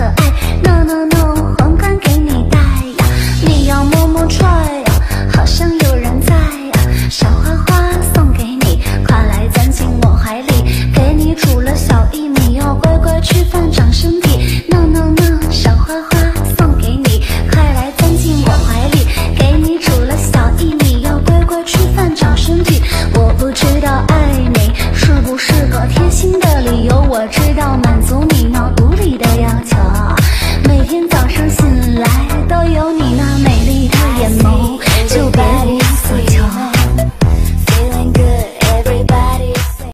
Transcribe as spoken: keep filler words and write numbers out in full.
爱。No no no， 皇冠给你戴呀，你要么么踹呀，好像有人在呀。小花花送给你，快来钻进我怀里，给你煮了小薏米，要乖乖吃饭长身体。No no no， 小花花送给你，快来钻进我怀里，给你煮了小薏米，要乖乖吃饭长身体。我不知道爱你是不是个贴心的理由，我知道满。